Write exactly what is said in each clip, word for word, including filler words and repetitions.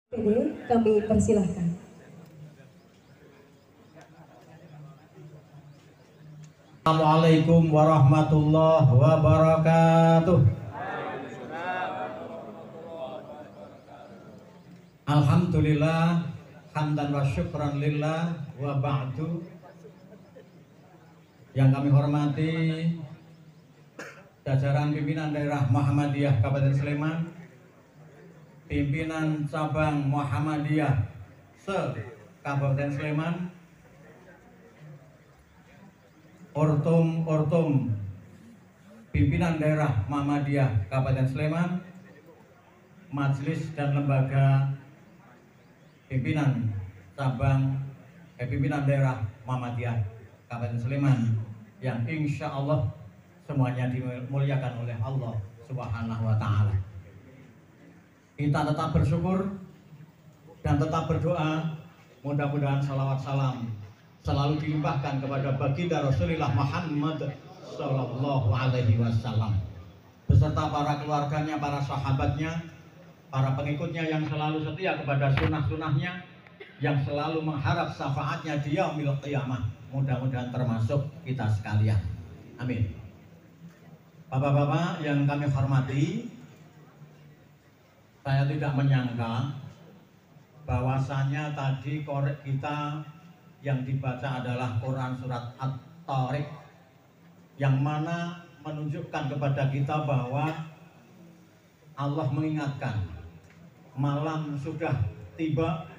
Ini kami persilahkan. Assalamualaikum warahmatullahi wabarakatuh. Alhamdulillah, hamdan wa syukran lillah wa ba'du. Yang kami hormati jajaran pimpinan daerah Muhammadiyah Kabupaten Sleman, pimpinan cabang Muhammadiyah se-Kabupaten Sleman, Ortum-ortum pimpinan daerah Muhammadiyah Kabupaten Sleman, majelis dan lembaga pimpinan cabang eh, pimpinan daerah Muhammadiyah Kabupaten Sleman yang insya Allah semuanya dimuliakan oleh Allah Subhanahu wa Ta'ala. Kita tetap bersyukur dan tetap berdoa, mudah-mudahan salawat salam selalu dilimpahkan kepada baginda Rasulullah Muhammad Sallallahu Alaihi Wasallam beserta para keluarganya, para sahabatnya, para pengikutnya yang selalu setia kepada sunnah-sunnahnya, yang selalu mengharap syafaatnya di yaumil qiyamah. Mudah-mudahan termasuk kita sekalian. Amin. Bapak-bapak yang kami hormati, saya tidak menyangka bahwasanya tadi korek kita yang dibaca adalah Quran surat At-Tariq, yang mana menunjukkan kepada kita bahwa Allah mengingatkan malam sudah tiba,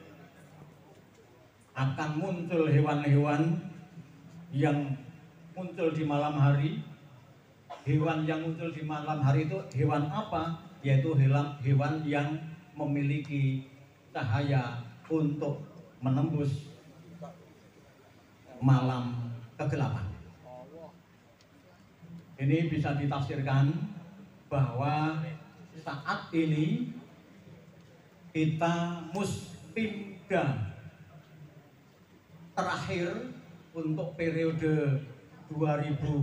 akan muncul hewan-hewan yang muncul di malam hari. Hewan yang muncul di malam hari itu hewan apa? Yaitu hewan, hewan yang memiliki cahaya untuk menembus malam kegelapan. Ini bisa ditafsirkan bahwa saat ini kita muspinda terakhir untuk periode dua ribu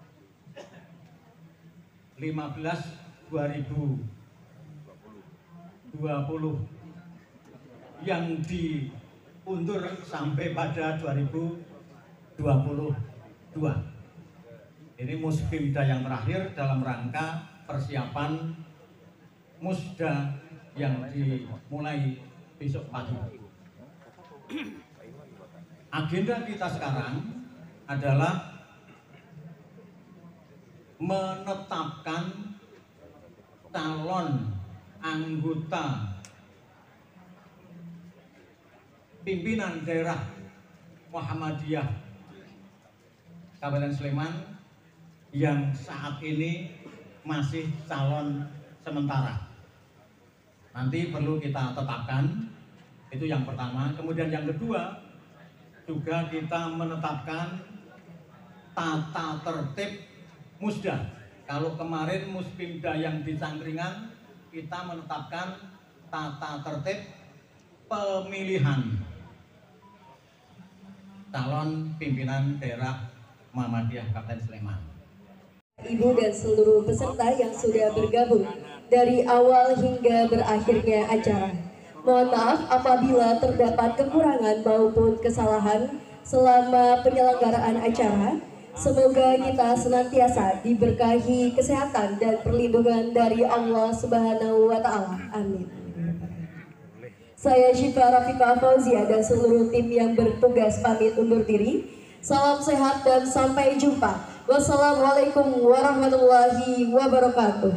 lima belas dua ribu dua puluh yang diundur sampai pada dua ribu dua puluh dua. Ini muspinda yang terakhir dalam rangka persiapan musda yang dimulai besok pagi. Agenda kita sekarang adalah menetapkan calon anggota pimpinan daerah Muhammadiyah Kabupaten Sleman yang saat ini masih calon sementara. Nanti perlu kita tetapkan, itu yang pertama. Kemudian yang kedua, juga kita menetapkan tata tertib musda. Kalau kemarin muspinda yang di Cangkringan, kita menetapkan tata tertib pemilihan calon pimpinan daerah Muhammadiyah Kabupaten Sleman. Ibu dan seluruh peserta yang sudah bergabung dari awal hingga berakhirnya acara. Mohon maaf apabila terdapat kekurangan maupun kesalahan selama penyelenggaraan acara. Semoga kita senantiasa diberkahi kesehatan dan perlindungan dari Allah Subhanahu wa Ta'ala. Amin. Saya Syifa Rafiqah Fauzia dan seluruh tim yang bertugas pamit undur diri. Salam sehat dan sampai jumpa. Wassalamualaikum warahmatullahi wabarakatuh.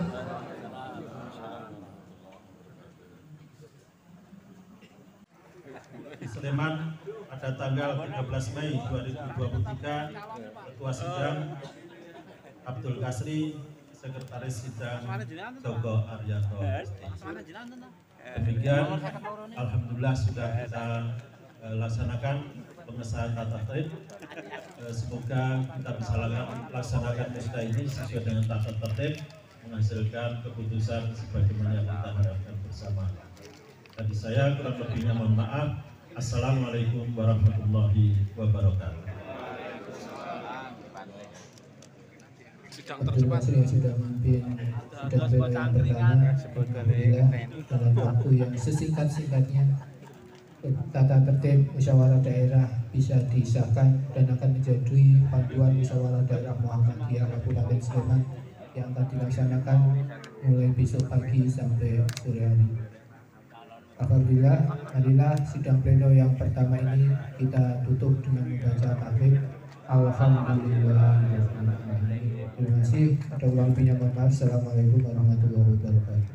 Di Sleman pada tanggal tiga belas Mei dua ribu dua puluh tiga, Ketua Sidang Abdul Kasri, Sekretaris Sidang Joko Aryanto. Demikian, alhamdulillah sudah kita uh, laksanakan pengesahan tata tertib. Uh, semoga kita bisa laksanakan musda ini sesuai dengan tata tertib, menghasilkan keputusan sebagaimana yang kita harapkan bersama. Tadi saya kurang lebihnya mohon maaf. Assalamualaikum warahmatullahi wabarakatuh. terima kasih yang sudah memimpin sidang pleno yang pertama. Alhamdulillah dalam waktu yang sesingkat-singkatnya tata tertib musyawarah daerah bisa disahkan dan akan menjadi panduan musyawarah daerah Muhammadiyah Kabupaten Sleman yang akan dilaksanakan mulai besok pagi sampai sore hari. Alhamdulillah, marilah sidang pleno yang pertama ini kita tutup dengan membaca tahlil. Alhamdulillah. Terima kasih. Ada ulang lebihnya mohon maaf. Assalamualaikum warahmatullahi wabarakatuh.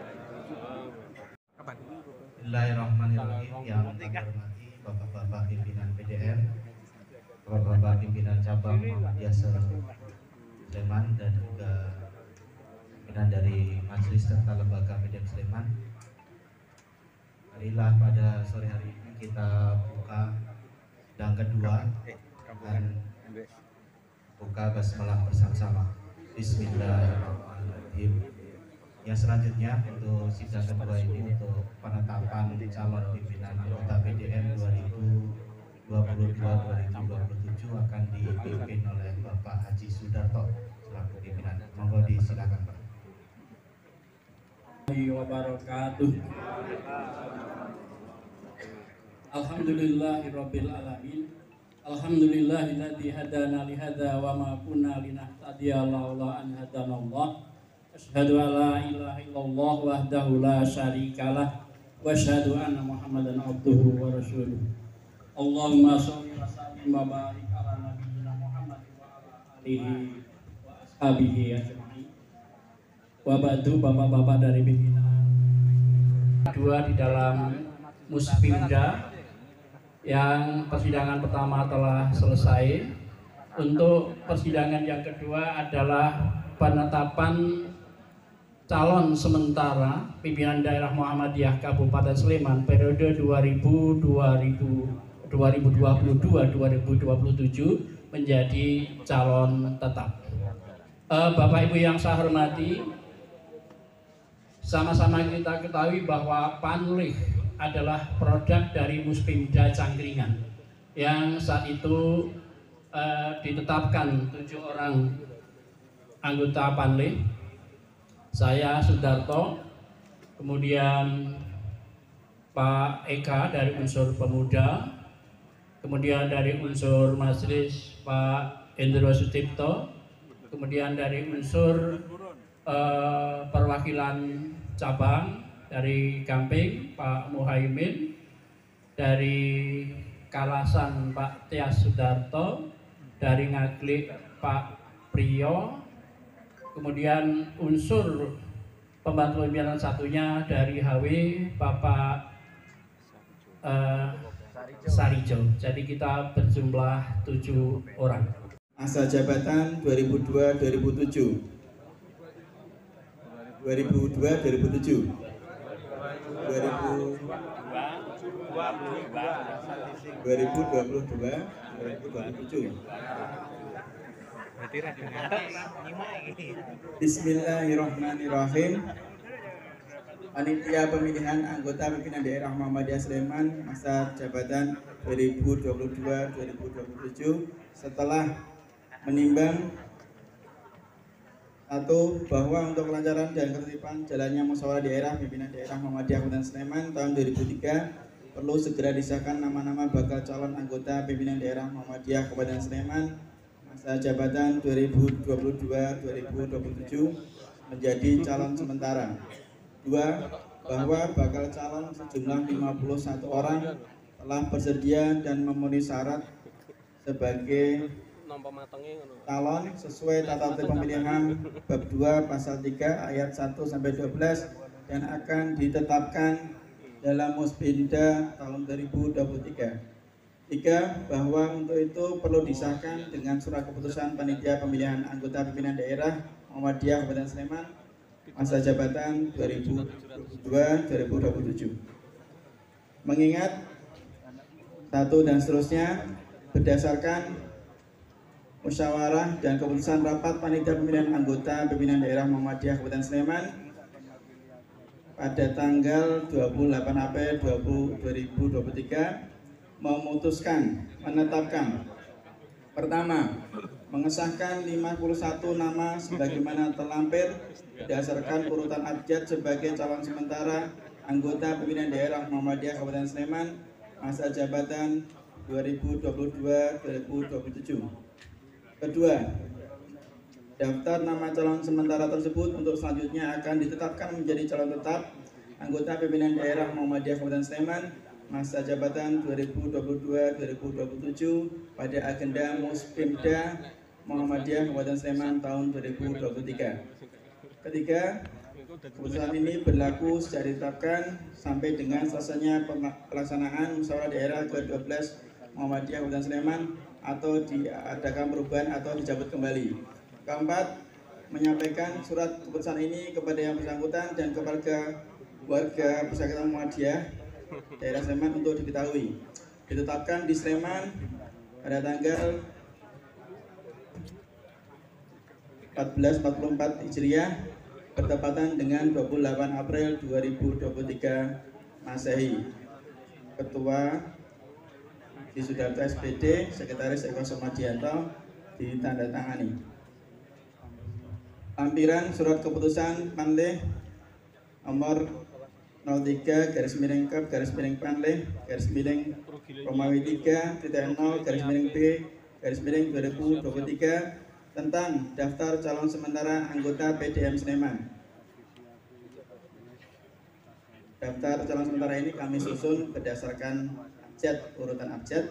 Bismillahirrahmanirrahim. Yang kami hormati Bapak-Bapak pimpinan P D R, Bapak-Bapak pimpinan cabang Muhammadiyah Sleman dan juga pimpinan dari Majelis serta Lembaga Media Sleman. Marilah pada sore hari ini kita buka sidang kedua dan buka basmalah bersama-sama. Bismillahirrahmanirrahim. Yang selanjutnya untuk sidang kedua ini untuk penetapan calon pimpinan anggota P D M dua ribu dua puluh dua sampai dua ribu dua puluh tujuh akan dipimpin oleh Bapak Haji Sudarto selaku pimpinan. Monggo disilakan Pak. Wabarakatuh. Alhamdulillahirabbil alamin. Alhamdulillahilladzi hadana li hadza wa ma kunna linahtadiya laula an hadanallah. Asyhadu an la ilaha illallah wahdahu la syarikalah wa asyhadu anna Muhammadan abduhu wa rasuluh. Allahumma shalli wa sallim wa barik ala nabiyyina Muhammad wa ala alihi wa ashabihi ajma'in. Wa ba'du, bapak-bapak dari pimpinan kedua di dalam Muspimda yang persidangan pertama telah selesai. Untuk persidangan yang kedua adalah penetapan calon sementara pimpinan daerah Muhammadiyah Kabupaten Sleman periode dua ribu dua puluh dua sampai dua ribu dua puluh tujuh menjadi calon tetap. Uh, Bapak Ibu yang saya hormati, sama-sama kita ketahui bahwa Panlih adalah produk dari Muspimda Cangkringan yang saat itu uh, ditetapkan tujuh orang anggota Panlih. Saya Sudarto, kemudian Pak Eka dari unsur pemuda, kemudian dari unsur Majelis Pak Endro Sutipto, kemudian dari unsur uh, perwakilan cabang dari Gamping Pak Muhaimin, dari Kalasan Pak Tias Sudarto, dari Ngaglik Pak Priyo, kemudian unsur pembantu pimpinan satunya dari H W Bapak uh, Sarijo. Jadi kita berjumlah tujuh orang. Masa jabatan dua ribu dua sampai dua ribu tujuh. dua ribu dua sampai dua ribu tujuh. dua ribu dua puluh dua sampai dua ribu dua puluh tujuh. Bismillahirrahmanirrahim. Panitia pemilihan anggota pimpinan daerah Muhammadiyah Sleman masa jabatan dua ribu dua puluh dua sampai dua ribu dua puluh tujuh setelah menimbang satu bahwa untuk kelancaran dan ketertiban jalannya musyawarah daerah pimpinan daerah Muhammadiyah Kabupaten Sleman tahun dua ribu tiga perlu segera disahkan nama-nama bakal calon anggota pimpinan daerah Muhammadiyah Kabupaten Sleman masa jabatan dua ribu dua puluh dua sampai dua ribu dua puluh tujuh menjadi calon sementara. Dua, bahwa bakal calon sejumlah lima puluh satu orang telah bersedia dan memenuhi syarat sebagai calon sesuai tata tertib pemilihan bab dua pasal tiga ayat satu sampai dua belas dan akan ditetapkan dalam Muspimda tahun dua ribu dua puluh tiga. Tiga, bahwa untuk itu perlu disahkan dengan surat keputusan panitia pemilihan anggota pimpinan daerah Muhammadiyah Kabupaten Sleman masa jabatan dua ribu dua puluh dua sampai dua ribu dua puluh tujuh. Mengingat satu dan seterusnya berdasarkan musyawarah dan keputusan rapat panitia pemilihan anggota pimpinan daerah Muhammadiyah Kabupaten Sleman pada tanggal dua puluh delapan April dua ribu dua puluh tiga memutuskan menetapkan Pertama, mengesahkan lima puluh satu nama sebagaimana terlampir berdasarkan urutan abjad sebagai calon sementara anggota pimpinan daerah Muhammadiyah Kabupaten Sleman masa jabatan dua ribu dua puluh dua sampai dua ribu dua puluh tujuh. Kedua, daftar nama calon sementara tersebut untuk selanjutnya akan ditetapkan menjadi calon tetap anggota pimpinan daerah Muhammadiyah Kabupaten Sleman masa jabatan dua ribu dua puluh dua sampai dua ribu dua puluh tujuh pada agenda Muspimda Muhammadiyah Kabupaten Sleman tahun dua ribu dua puluh tiga. Ketiga, keputusan ini berlaku sejak ditetapkan sampai dengan selesainya pelaksanaan musyawarah daerah ke dua belas Muhammadiyah Kabupaten Sleman atau diadakan perubahan atau dicabut kembali. Keempat, menyampaikan surat keputusan ini kepada yang bersangkutan dan kepada warga Persatuan Muhammadiyah daerah Sleman untuk diketahui. Ditetapkan di Sleman pada tanggal empat belas empat puluh empat Hijriah bertepatan dengan dua puluh delapan April dua ribu dua puluh tiga Masehi. Ketua di Sudarto S P D, Sekretaris Eko Somadianto ditandatangani. Lampiran surat keputusan Panleh nomor nol tiga garis miring Kep garis miring Panleh garis miring Romawi tiga titik nol garis miring B garis miring dua ribu dua puluh tiga tentang daftar calon sementara anggota P D M Sleman. Daftar calon sementara ini kami susun berdasarkan abjad, urutan abjad.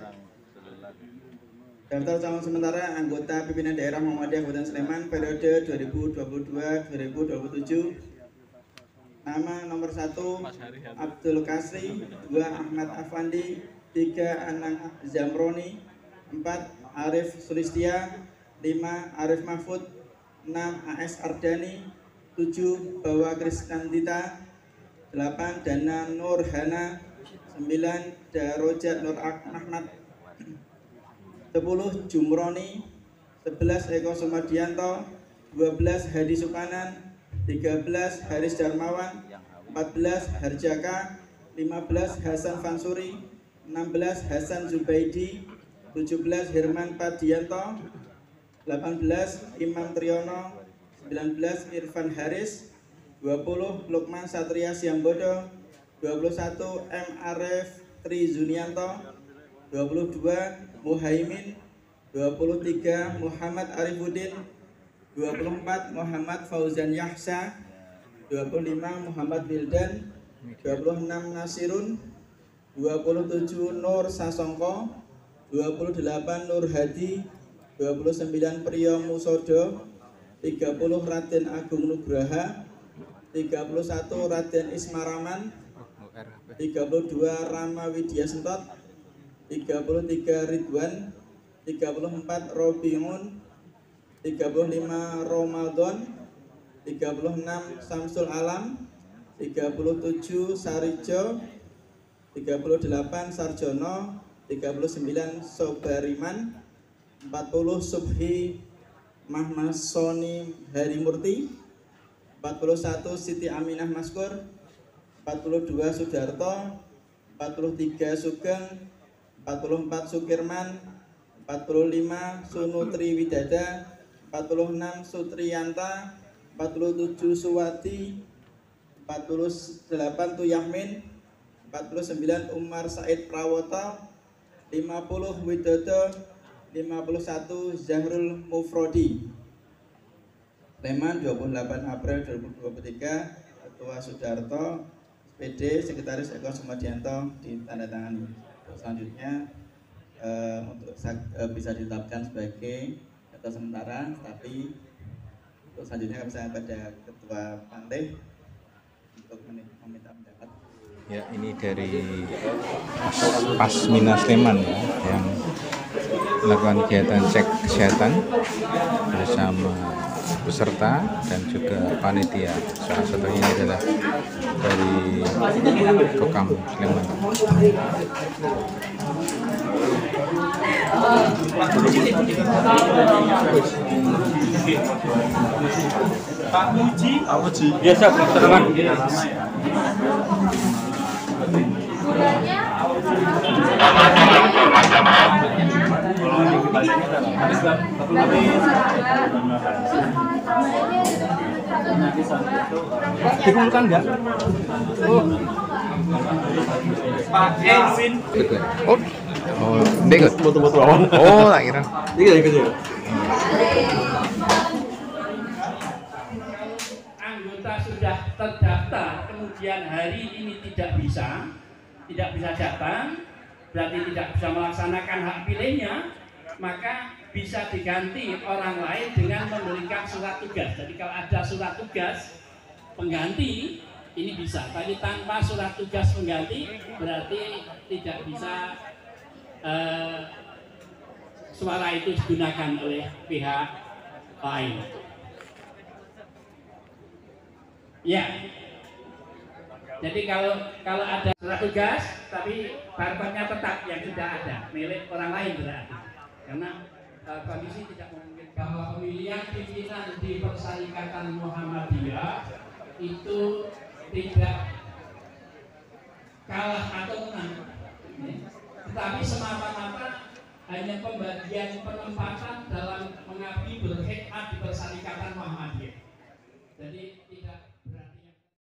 Daftar calon sementara anggota pimpinan daerah Muhammadiyah Kabupaten Sleman periode dua ribu dua puluh dua sampai dua ribu dua puluh tujuh. Nama nomor satu Abdul Kasri, dua Ahmad Afandi, tiga Anang Zamroni, empat Arif Sulistia, lima Arif Mahfud, enam A S Ardani, tujuh Bawa Krisnandita, delapan Dana Nurhana, sembilan Darojat Nur Ahmad, sepuluh Jumroni, sebelas Eko Somadianto, dua belas Hadi Sukanan, tiga belas Haris Darmawan, empat belas Harjaka, lima belas Hasan Fansuri, enam belas Hasan Zubaidi, tujuh belas Herman Padianto, delapan belas Imam Triyono, sembilan belas Irfan Haris, dua puluh Lukman Satria Siambodo, dua puluh satu M Arif Tri Zunianto, dua puluh dua Muhaimin, dua puluh tiga Muhammad Arifuddin, dua puluh empat Muhammad Fauzan Yahsa, dua puluh lima Muhammad Wildan, dua puluh enam Nasirun, dua puluh tujuh Nur Sasongko, dua puluh delapan Nur Hadi, dua puluh sembilan Priyo Musodo, tiga puluh Raden Agung Nugraha, tiga puluh satu Raden Ismaraman, tiga puluh dua Rama Widya Sentot, tiga puluh tiga Ridwan, tiga puluh empat Robiun, tiga puluh lima Ramadan, tiga puluh enam Samsul Alam, tiga puluh tujuh Sarijo, tiga puluh delapan Sarjono, tiga puluh sembilan Sobariman, empat puluh Subhi Mahmasoni Harimurti, empat puluh satu Siti Aminah Maskur, empat puluh dua Sudarto, empat puluh tiga Sugeng, empat puluh empat Sukirman, empat puluh lima Sunutri Widada, empat puluh enam Sutriyanta, empat puluh tujuh Suwati, empat puluh delapan Tuyahmin, empat puluh sembilan Umar Said Prawoto, lima puluh Widodo, lima puluh satu Zahrul Mufrodi. Sleman dua puluh delapan April dua ribu dua puluh tiga, Ketua Sudarto, S P D, Sekretaris Eko Somadianto ditandatangani. Selanjutnya eh, untuk eh, bisa ditetapkan sebagai data sementara, tapi untuk selanjutnya kami saya pada Ketua Panleh untuk meminta pendapat. Ya, ini dari Pasmina Sleman ya, yang melakukan kegiatan cek kesehatan bersama peserta dan juga panitia. Salah satunya ini adalah dari Kokam Sleman. Pak Muji, Pak Muji, biasa keterangan. Kalau Habis Bang, satu lagi. Dikumpulkan enggak? Oh. Pak Elvin. Oh, oh, dia ikut. Foto-foto awan. Oh, tak kira. Iya, ikut ya. Anggota sudah terdaftar, kemudian hari ini tidak bisa, tidak bisa datang, berarti tidak bisa melaksanakan hak pilihnya, maka bisa diganti orang lain dengan memberikan surat tugas. Jadi kalau ada surat tugas pengganti, ini bisa. Tapi tanpa surat tugas pengganti, berarti tidak bisa eh, suara itu digunakan oleh pihak lain. Ya. Jadi kalau kalau ada surat tugas, tapi barcode-nya tetap yang sudah ada, milik orang lain berarti. Karena uh, kondisi tidak memungkinkan bahwa pemilihan pimpinan di Persyarikatan Muhammadiyah itu tidak kalah atau menang, tetapi semata-mata hanya pembagian penempatan dalam mengabdi berkhidmat di Persyarikatan Muhammadiyah. Jadi tidak